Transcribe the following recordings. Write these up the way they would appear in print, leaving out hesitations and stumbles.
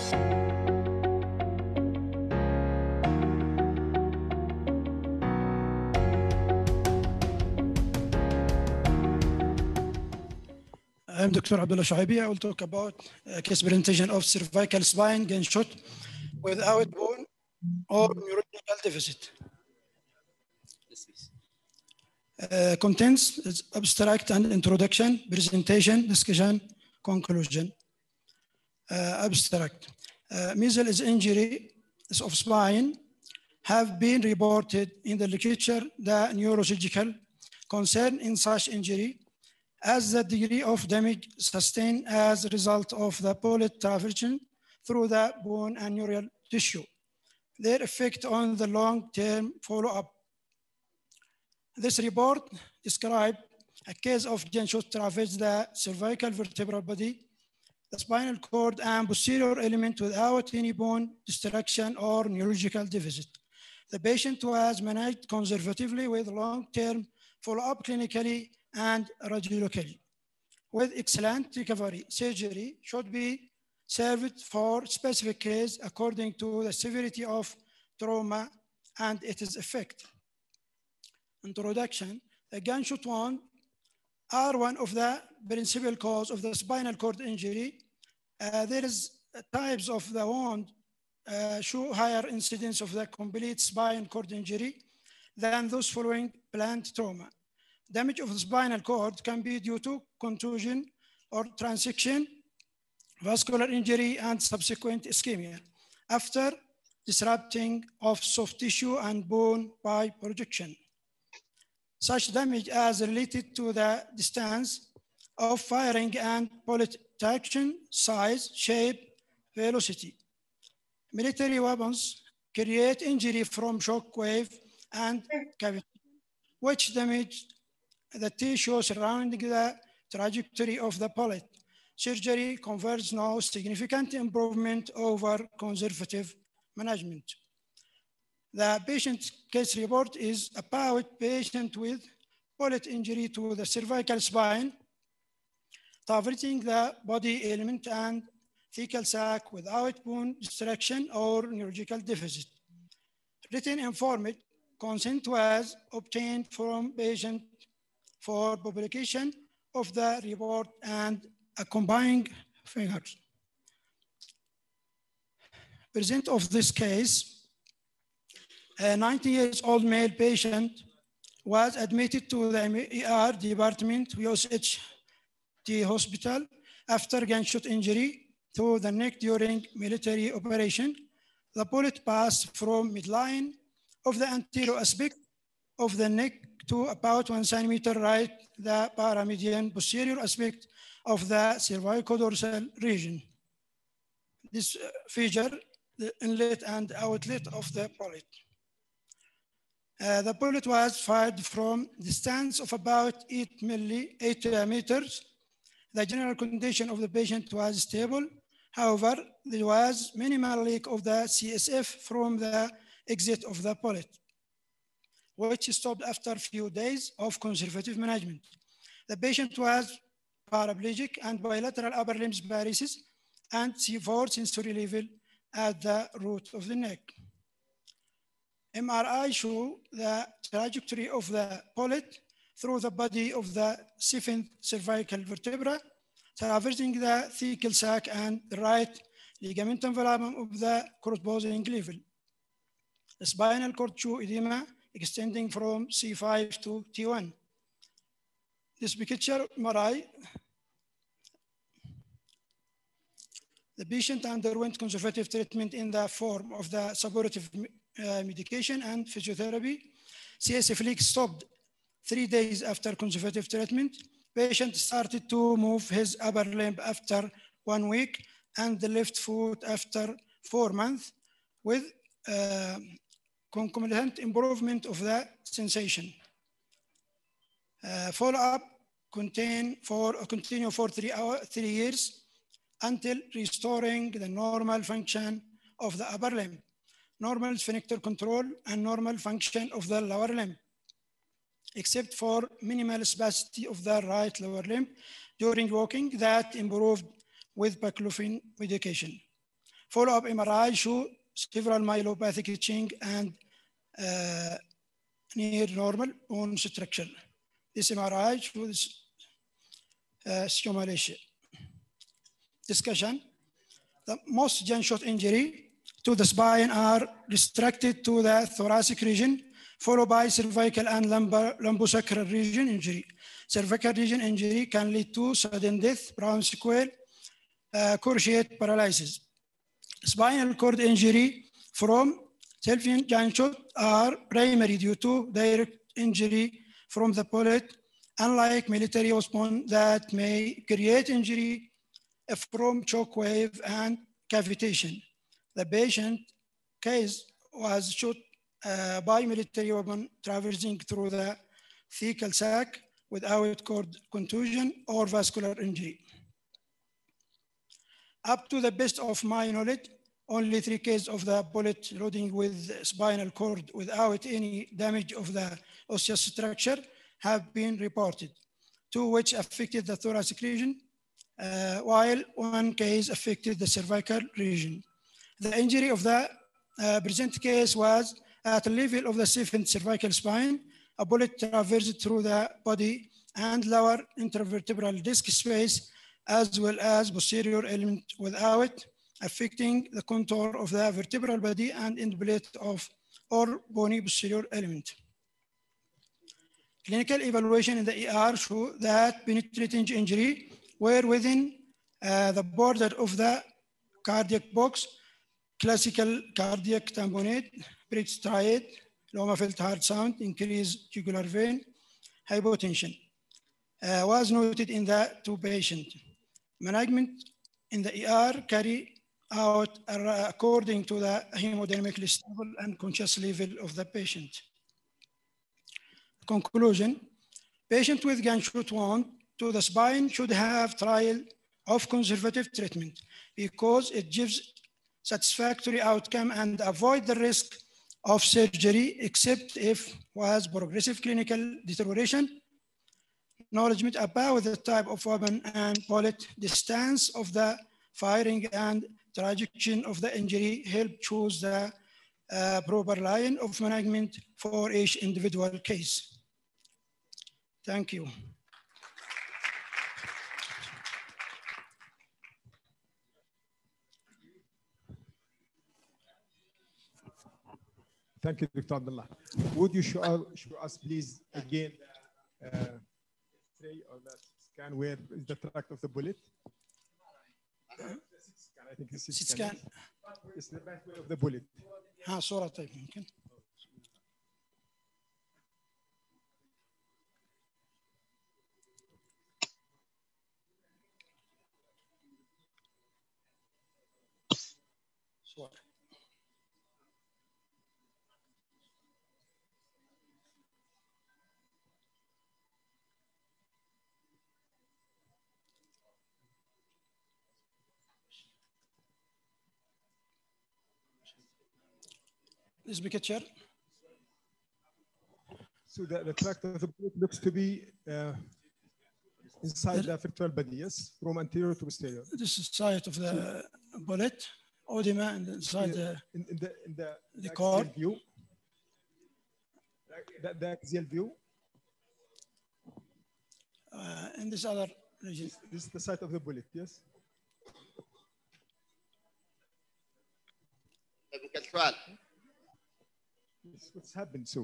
I'm Dr. Alshoialbi. I will talk about case presentation of cervical spine gunshot without bone or neurological deficit. Contents is abstract and introduction, presentation, discussion, conclusion. Abstract. Measles injury of spine have been reported in the literature. The neurosurgical concern in such injury as the degree of damage sustained as a result of the bullet traversing through the bone and neural tissue, their effect on the long-term follow-up. This report described a case of gunshot traversed the cervical vertebral body, the spinal cord, and posterior element without any bone destruction or neurological deficit. The patient was managed conservatively with long-term follow-up clinically and radiolocally. With excellent recovery, surgery should be served for specific case according to the severity of trauma and its effect. Introduction. The gunshot wounds are one of the principal causes of the spinal cord injury. There is types of the wound show higher incidence of the complete spinal cord injury than those following planned trauma. Damage of the spinal cord can be due to contusion or transection, vascular injury, and subsequent ischemia after disrupting of soft tissue and bone by projection. Such damage is related to the distance of firing and bullet traction, size, shape, velocity. Military weapons create injury from shock wave and cavity, which damage the tissue surrounding the trajectory of the bullet. Surgery confers no significant improvement over conservative management. The patient case report is about patient with bullet injury to the cervical spine, traversing the body element and thecal sac without bone destruction or neurological deficit. Written informed consent was obtained from patient for publication of the report and accompanying figures. Present of this case, a 90-year-old male patient was admitted to the ER department, USHT hospital, after gunshot injury to the neck during military operation. The bullet passed from midline of the anterior aspect of the neck to about 1 centimeter right, the paramedian posterior aspect of the cervicodorsal region. This feature, the inlet and outlet of the bullet. The bullet was fired from distance of about 8 meters. The general condition of the patient was stable. However, there was minimal leak of the CSF from the exit of the bullet, which stopped after a few days of conservative management. The patient was paraplegic and bilateral upper limbs paralysis and C4 sensory level at the root of the neck. MRI show the trajectory of the bullet through the body of the 7th cervical vertebra, traversing the thecal sac and the right ligamentum valvum of the corpusing level. The spinal cord show edema extending from C5 to T1. This picture MRI. The patient underwent conservative treatment in the form of the supportive medication and physiotherapy. CSF leak stopped 3 days after conservative treatment. Patient started to move his upper limb after 1 week and the left foot after 4 months with concomitant improvement of the sensation. Follow-up continue for 3 years until restoring the normal function of the upper limb, normal sphincter control, and normal function of the lower limb, except for minimal spasticity of the right lower limb during walking that improved with baclofen medication. Follow-up MRI show several myelopathic itching and near normal bone structure. This MRI shows stimulation. Discussion. The most gunshot injury to the spine are restricted to the thoracic region, followed by cervical and lumbosacral region injury. Cervical region injury can lead to sudden death, brown sequel, cruciate paralysis. Spinal cord injury from self-gunshot are primary due to direct injury from the bullet, unlike military weapons that may create injury from shockwave and cavitation. The patient case was shot by military weapon traversing through the thecal sac without cord contusion or vascular injury. Up to the best of my knowledge, only 3 cases of the bullet loading with spinal cord without any damage of the osseous structure have been reported, 2 which affected the thoracic region, while 1 case affected the cervical region. The injury of the present case was at the level of the 7th cervical spine. A bullet traversed through the body and lower intervertebral disc space, as well as posterior element without affecting the contour of the vertebral body and end plate of or bony posterior element. Clinical evaluation in the ER show that penetrating injury were within the border of the cardiac box, classical cardiac tamponade, pretriate, low muffled heart sound, increased jugular vein, hypotension was noted in the 2 patients. Management in the ER carry out according to the hemodynamically stable and conscious level of the patient. Conclusion, patient with gunshot wound to the spine should have trial of conservative treatment because it gives satisfactory outcome and avoid the risk of surgery except if was progressive clinical deterioration. Knowledge about the type of weapon and bullet, distance of the firing and trajectory of the injury help choose the proper line of management for each individual case. Thank you. Thank you, Dr. Abdullah. Would you show us, please, again, X-ray or the scan where is the tract of the bullet? I think it's CT scan. It's the pathway of the bullet. صورة طيب ممكن. صور. This picture. So the tract of the bullet looks to be inside the vertebral body, yes, from anterior to posterior. This is side of the bullet, oedema, and inside in the core view. The axial view. in this other region. This is the site of the bullet, yes. What's happened? So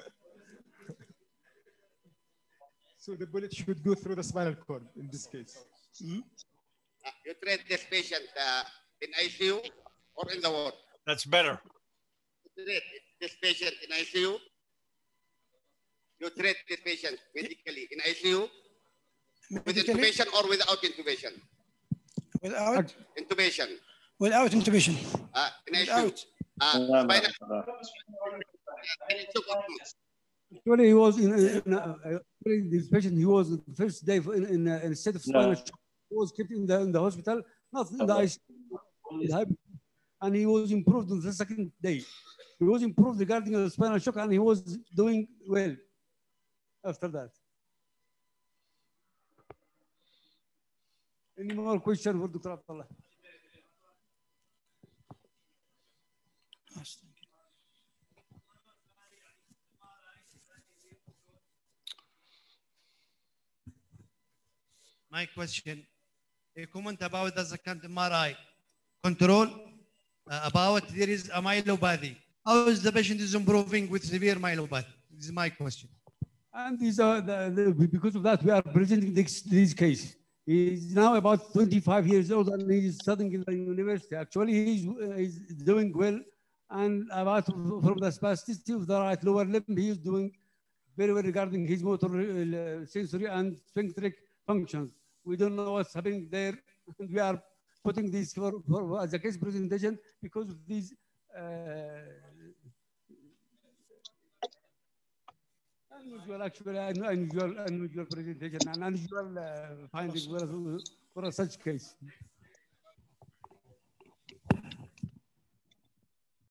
the bullet should go through the spinal cord in this case. You treat this patient in ICU or in the ward? That's better. You treat this patient in ICU? You treat this patient medically in ICU? With intubation or without intubation? Without intubation. Without intubation. In ICU. Actually, he was in this patient. He was the first day in a state of spinal shock. He was kept in the hospital, not in the ICU, and he was improved on the second day. He was improved regarding the spinal shock, and he was doing well after that. Any more questions for Dr. Abdullah? My question, a comment about the second MRI control about there is a myelopathy. How is the patient is improving with severe myelopathy? This is my question. And these are because of that we are presenting these cases. He's now about 25 years old and he's studying in the university. Actually, he's doing well. And about from the spasticity of the right lower limb, he is doing very well regarding his motor sensory and sphincteric functions. We don't know what's happening there. And we are putting this for as a case presentation because of these unusual, actually, unusual presentation and unusual findings for such case.